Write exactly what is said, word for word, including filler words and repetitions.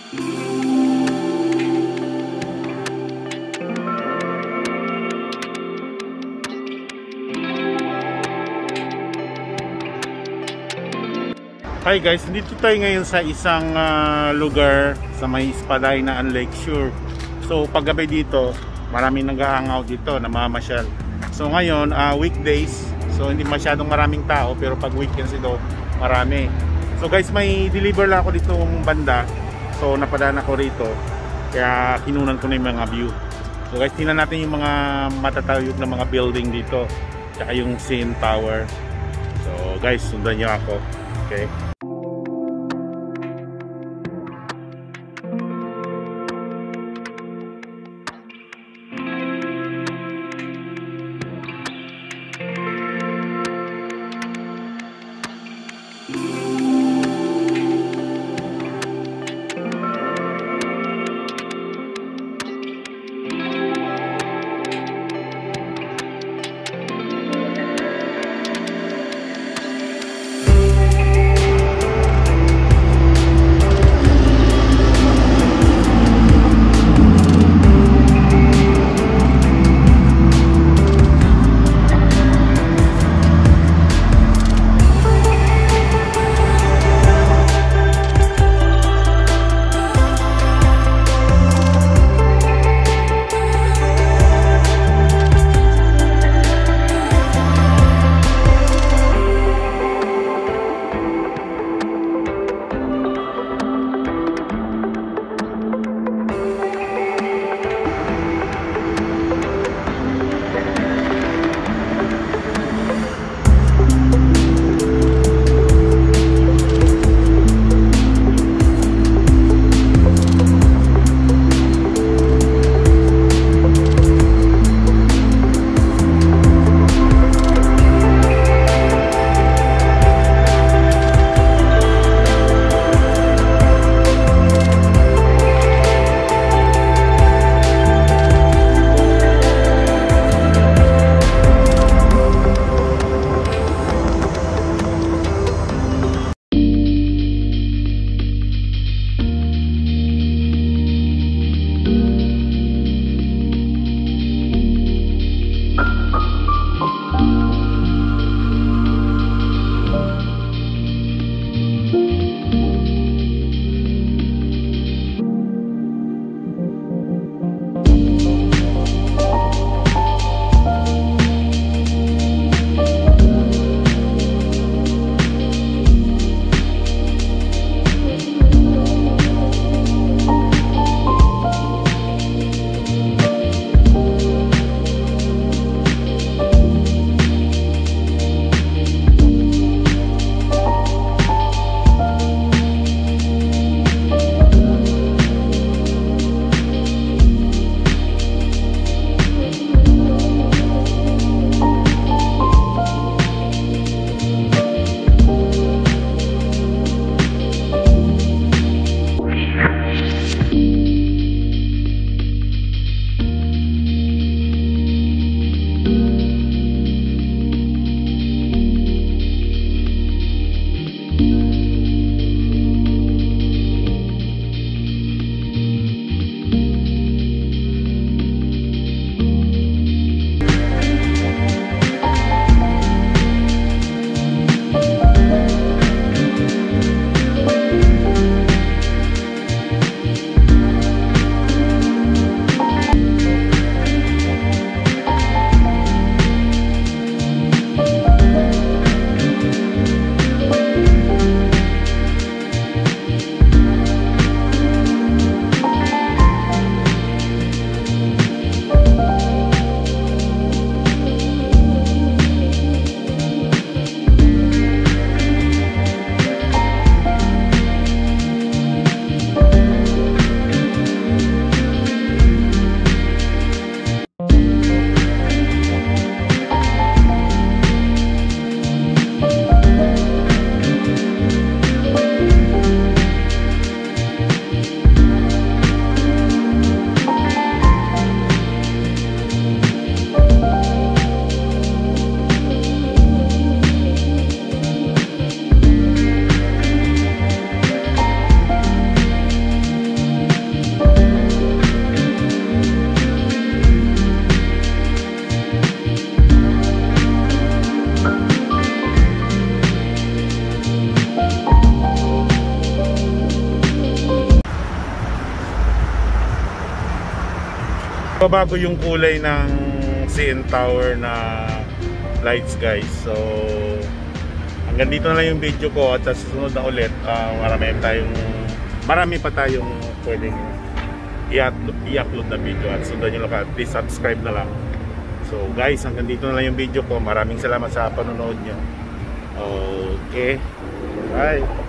Hi guys, dito tayo ngayon sa isang uh, lugar sa may Spadina Lake Shore. So paggabi dito, maraming nag-hangout dito, namamasyal. So ngayon, uh, weekdays, so hindi masyadong maraming tao, pero pag weekends ito, marami. So guys, may deliver lang ako dito ng banda. So napadaan ako rito, kaya kinunan ko na yung mga view. So guys, tingnan natin yung mga matatayog na mga building dito, tsaka yung C N Tower. So guys, sundan niyo ako. Okay. Babago yung kulay ng C N Tower na lights guys. So hanggang dito na lang yung video ko at sa susunod na ulit uh, marami tayong marami pa tayong pwedeng i-upload na video at sundan nyo lang, please subscribe na lang. So guys, hanggang dito na lang yung video ko. Maraming salamat sa panonood nyo. Okay, bye.